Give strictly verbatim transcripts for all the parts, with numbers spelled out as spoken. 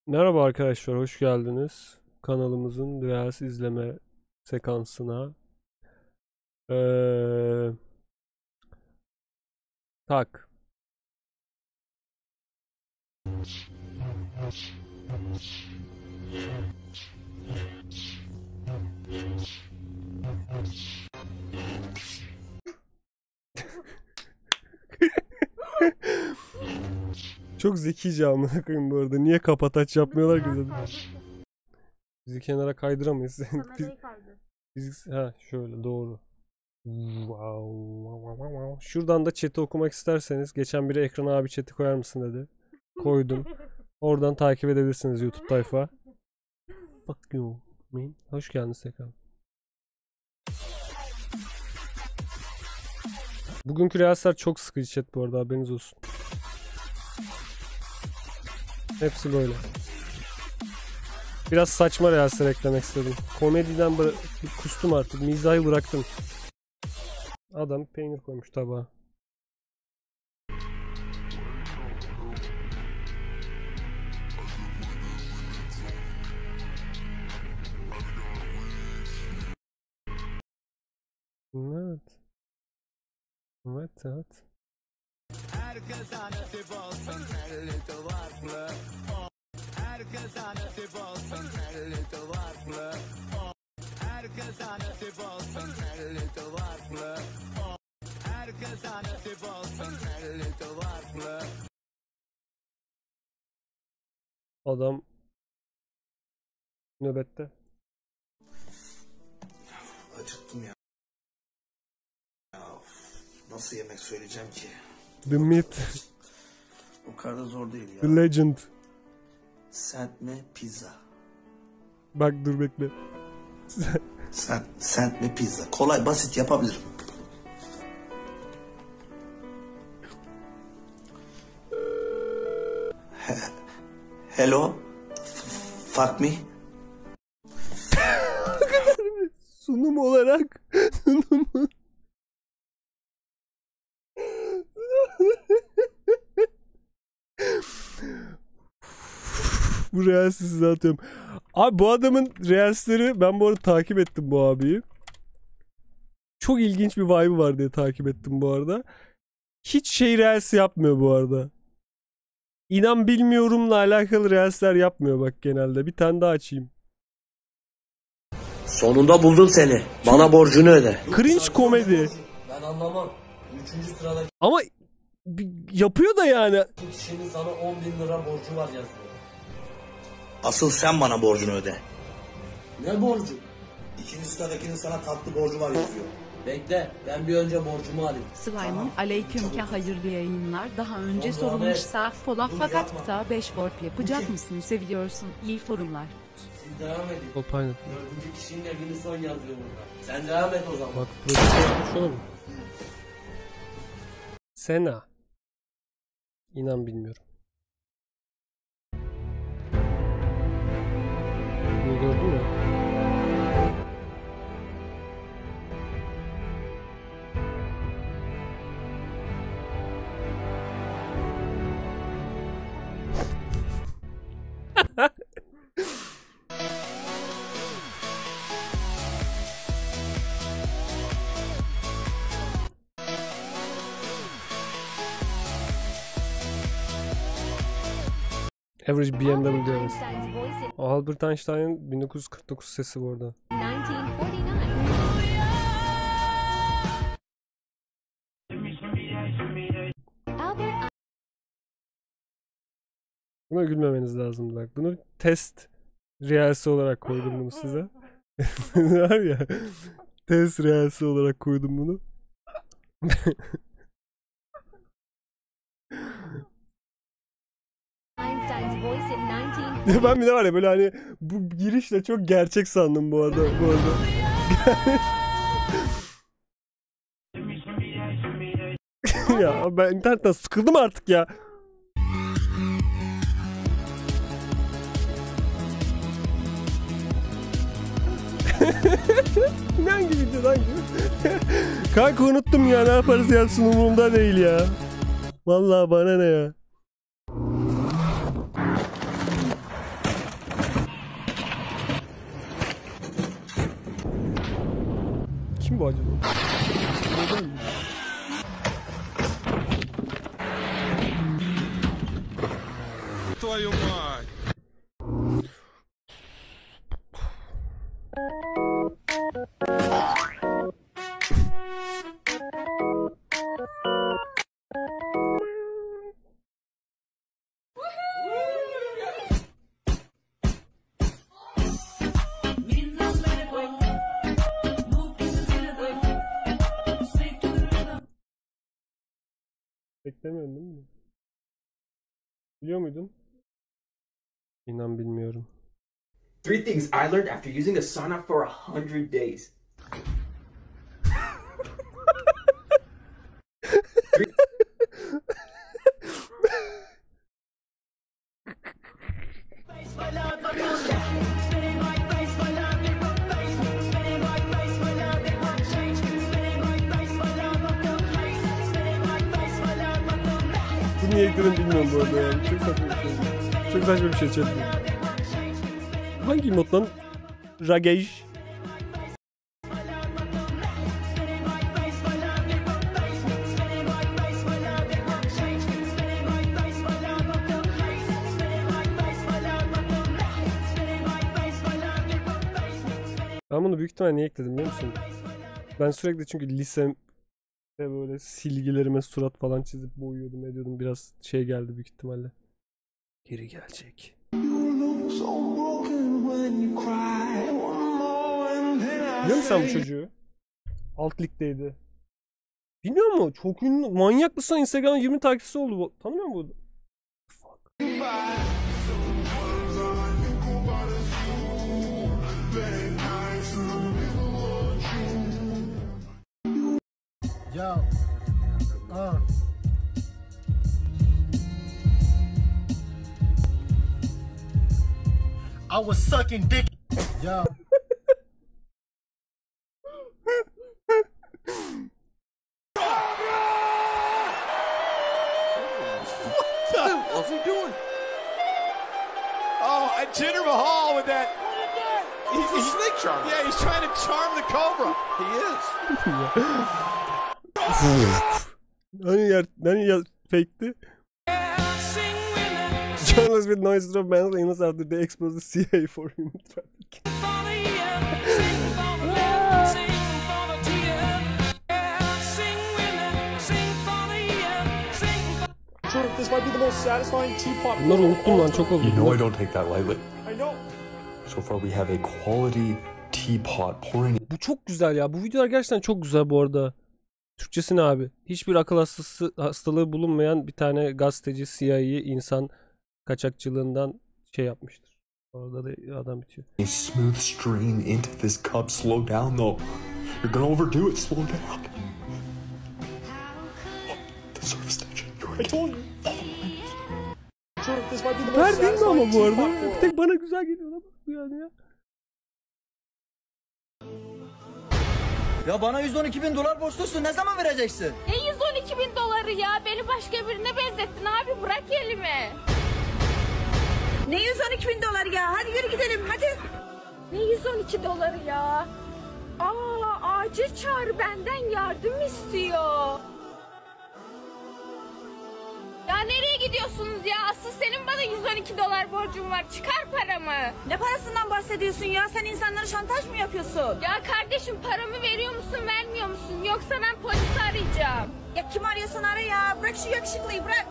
Merhaba arkadaşlar, hoş geldiniz. Kanalımızın Reels izleme sekansına. Ee, tak. Çok zekice amına koyayım bu arada. Niye kapataç yapmıyorlar ki zaten? Bizi kenara kaydıramayız. Biz, biz, ha şöyle doğru. Wow. Şuradan da chat'i okumak isterseniz, geçen biri ekrana abi chat'i koyar mısın dedi. Koydum. Oradan takip edebilirsiniz YouTube tayfa. Fuck you man. Hoş geldiniz tekrar. Bugünkü reelsler çok sıkıcı chat bu arada, haberiniz olsun. Hepsi böyle. Biraz saçma reelsler eklemek istedim. Komediden kustum artık. Mizahı bıraktım. Adam peynir koymuş tabağa. Evet. Evet, evet. Herkese nasip olsun elli duvarlı. Herkese nasip olsun elli duvarlı. Herkese nasip olsun elli duvarlı. Herkese nasip olsun elli duvarlı. Adam nöbette. Acıktım ya. Ya nasıl yemek söyleyeceğim ki? The Meat. O kadar da zor değil ya. The Legend. Sentme pizza. Bak dur bekle. Sen, sentme pizza. Kolay basit yapabilirim. He, hello. Fuck me. Sunum olarak sunum. Bu reels'i size atıyorum. Abi bu adamın reelsleri, ben bu arada takip ettim bu abiyi. Çok ilginç bir vibe'ı var diye takip ettim bu arada. Hiç şey reels yapmıyor bu arada. İnan bilmiyorumla alakalı reelsler yapmıyor bak genelde. Bir tane daha açayım. Sonunda buldum seni. Bana borcunu öde. Cringe komedi. Ben anlamam. Üçüncü sıradaki Ama yapıyor da yani. kişinin sana on bin lira borcu var yazıyor. Asıl sen bana borcunu öde. Ne borcu? İkinci sıradakinin sana tatlı borcu var yazıyor. Bekle, ben bir önce borcumu alayım. Slime'ın tamam. Aleykümke hayırlı yayınlar. Daha önce Son sorulmuşsa fola fakat da beş warp yapacak mısın? Seviyorsun. İyi forumlar. Siz devam edin. Hopayla. Dördüncü kişinin evini son yazıyor burada. Sen devam et o zaman. Bak prodüksiyon yapmış oğlum. Sena. İnan bilmiyorum. Bunu gördün mü? Average B M W diyoruz. Albert Einstein'ın bin dokuz yüz kırk dokuz sesi bu arada. Buna gülmemeniz lazım bak. Bunu test reelsi olarak koydum bunu size. Var ya. Test reelsi olarak koydum bunu. Ya ben bir de var ya böyle hani bu girişle çok gerçek sandım bu arada. Bu arada. Ya ben internetten sıkıldım artık ya. Ne hangi video hangi? Kanka unuttum ya, ne yaparız ya, sunumumda değil ya. Vallahi bana ne ya. Kim bu acaba? Твою мать! Beklemiyorum değil mi? Biliyor muydun? İnan bilmiyorum. Three things I learned after using Asana for a hundred days. Bu niye ekledim bilmiyorum bu arada yani. Çok saçma bir şey. Çok saçma bir şey çektim. Hangi mod lan? Ragej. Ben bunu büyük ihtimalle niye ekledim biliyor musun? Ben sürekli çünkü lisem ve böyle silgilerime surat falan çizip boyuyordum ediyordum. Biraz şey geldi büyük ihtimalle. Geri gelecek. Biliyor musun sen bu çocuğu? Alt ligdeydi. Bilmiyor musun? Çok ünlü. Manyak mısın? Instagram'da yirmi takipçisi oldu. Tanımıyor musun? Fuck. Yo. Uh. I was sucking dick. Yo. What's he doing? Oh, and Jinder Mahal with that. He's, he's snake charmer. Yeah, he's trying to charm the Cobra. He is. Hani yer, hani ya fake'ti. Journalists with noise drop bans illness after they expose the C I A for human trafficking. This might be the most satisfying teapot. Bunları unuttum lan çok oldu. You know I don't take that lightly. I know. So far we have a quality teapot pouring. Bu çok güzel ya. Bu videolar gerçekten çok güzel bu arada. Türkçesi ne abi? Hiçbir akıl hastası, hastalığı bulunmayan bir tane gazeteci, C I A insan kaçakçılığından şey yapmıştır. Orada da adam bitiyor. A smooth stream into this cup. Slow down though. You're gonna overdo it. Slow down. The service station. You're I told you. This might be the most Ver değil mi ama satisfying bu teapot arada? Bir for. tek bana güzel geliyor lan bu yani ya. Ya bana yüz on iki bin dolar borçlusun, ne zaman vereceksin? Ne yüz on iki bin doları ya? Beni başka birine benzettin abi, bırak elimi. Ne yüz on iki bin doları ya? Hadi yürü gidelim hadi. Ne yüz on iki doları ya? Aa, acil çağrı benden yardım istiyor. Ya nereye gidiyorsunuz ya? Asıl senin bana yüz on iki dolar borcun var. Çıkar paramı. Ne parasından bahsediyorsun ya? Sen insanlara şantaj mı yapıyorsun? Ya kardeşim, paramı veriyor musun, vermiyor musun? Yoksa ben polisi arayacağım. Ya kim arıyorsan ara ya. Bırak şu yakışıklıyı, bırak.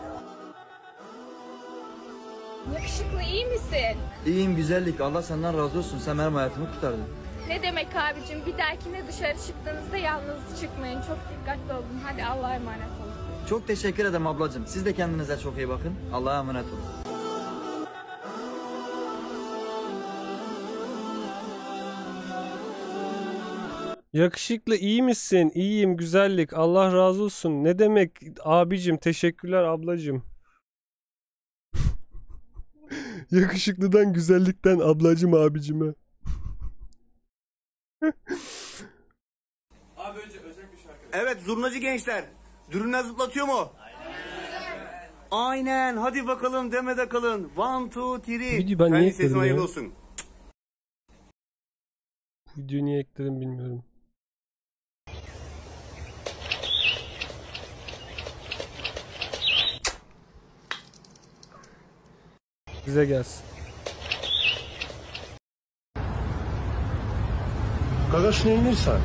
Yakışıklı, iyi misin? İyiyim güzellik, Allah senden razı olsun, sen benim hayatımı kurtardın. Ne demek abicim? Bir dahakine dışarı çıktığınızda yalnız çıkmayın. Çok dikkatli olun. Hadi Allah'a emanet olun. Çok teşekkür ederim ablacığım, siz de kendinize çok iyi bakın, Allah'a emanet olun. Yakışıklı, iyi misin? İyiyim güzellik. Allah razı olsun. Ne demek abicim? Teşekkürler ablacım. Yakışıklıdan, güzellikten ablacım abicime. Abi önce özel bir şarkı. Evet zurnacı gençler. Dürümler zıplatıyor mu? Aynen. Hadi bakalım demede kalın. One, two, three. Videoyu ben niye Kendi ekledim sesin ya? hayırlı olsun. Videoyu niye ekledim bilmiyorum. Bize gelsin. Gagaş neyini sen?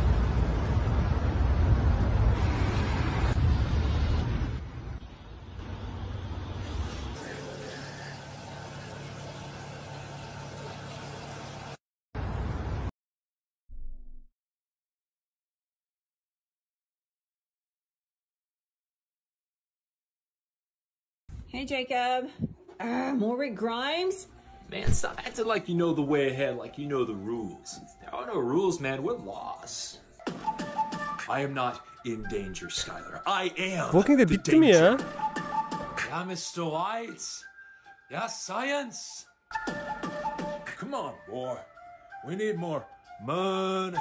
Hey, Jacob. Uh, more Rick Grimes? Man, stop acting like you know the way ahead, like you know the rules. There are no rules, man. We're lost. I am not in danger, Skylar. I am Walking Dead bitti mi ya? Yeah, Mister White. Yeah, science. Come on, boy. We need more money.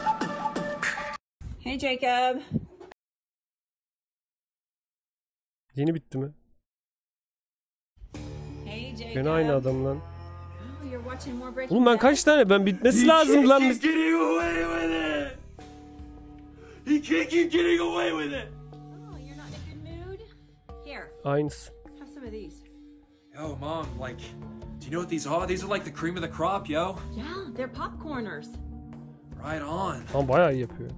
Hey, Jacob. Yeni bitti mi? Hey, Jacob. Gene aynı adam lan. Oh, you're watching more Breaking Oğlum ben Bad? kaç tane? Ben bitmesi lazım lan. He's getting away with it. He can't keep getting away with it. Oh, you're not in a good mood? Here, Aynısı. have some of these. Yo, Mom, like, do you know what these are? These are like the cream of the crop, yo. Yeah, they're popcorners. Right on. Ama bayağı iyi yapıyor.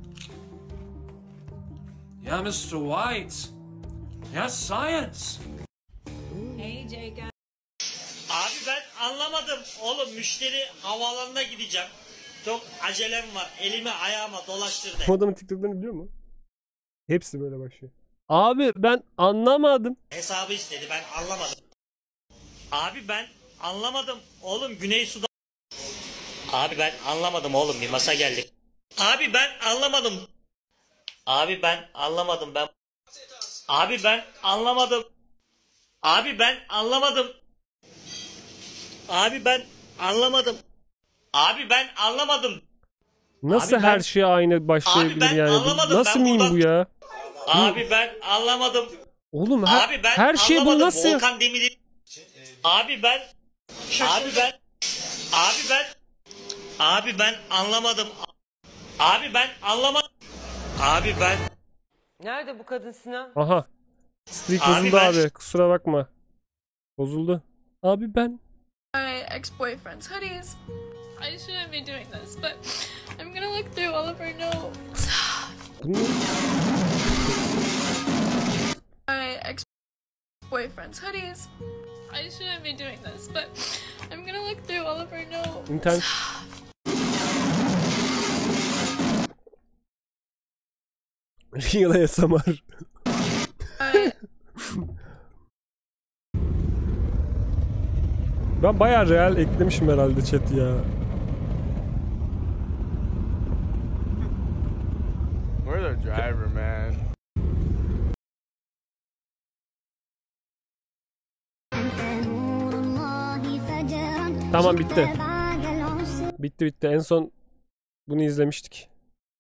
Yeah, Mister White. Yeah, science. Hey, Jacob. Abi ben anlamadım. Oğlum müşteri havaalanına gideceğim. Çok acelem var. Elimi ayağıma dolaştırdı. Bu adamın TikTok'larını biliyor musun? Hepsi böyle başlıyor. Abi ben anlamadım. Hesabı istedi, ben anlamadım. Abi ben anlamadım. Oğlum Güney Su'da... Abi ben anlamadım oğlum, bir masa geldi. Abi ben anlamadım. Abi ben anlamadım ben. Abi ben anlamadım. Abi ben anlamadım. Abi ben anlamadım. Abi ben anlamadım. Nasıl Abi her ben- şey aynı başlayabilir Abi ben yani? anlamadım, Nasıl ben miyim buradan- bu ya? Abi ben anlamadım. Oğlum her, Abi ben her şey bu anlamadım. nasıl? Volkan Demir'i... Abi ben... Abi ben... Abi ben... Abi ben anlamadım. Abi ben anlamadım. Abi ben... Nerede bu kadın Sinan? Aha. Streak Abi bozuldu ben- abi. Kusura bakma. Bozuldu. Abi ben... My ex-boyfriend's hoodies. I shouldn't be doing this, but I'm gonna look through all of her notes. Bunu... My ex-boyfriend's hoodies. I shouldn't be doing this, but I'm gonna look through all of her notes. İnternet... Real A S M R. Ben bayağı real eklemişim herhalde chat ya. We're the driver, man. Tamam bitti. Bitti bitti. En son bunu izlemiştik.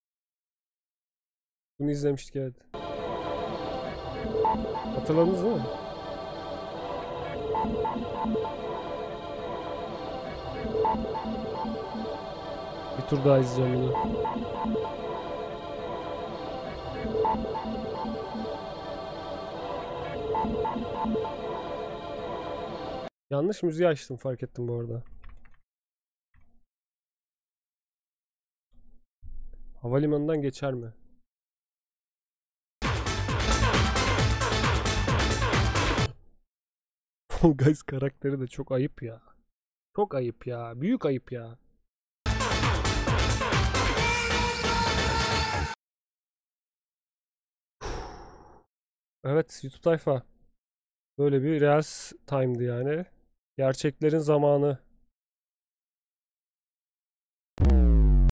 Bunu izlemiştik evet. Hatırladınız değil mi? Bir tur daha izleyeceğim bunu. Yanlış müziği açtım, fark ettim bu arada. Havalimanından geçer mi? Fall Guys karakteri de çok ayıp ya. Çok ayıp ya. Büyük ayıp ya. Evet YouTube tayfa. Böyle bir Reels Time'dı yani. Gerçeklerin zamanı.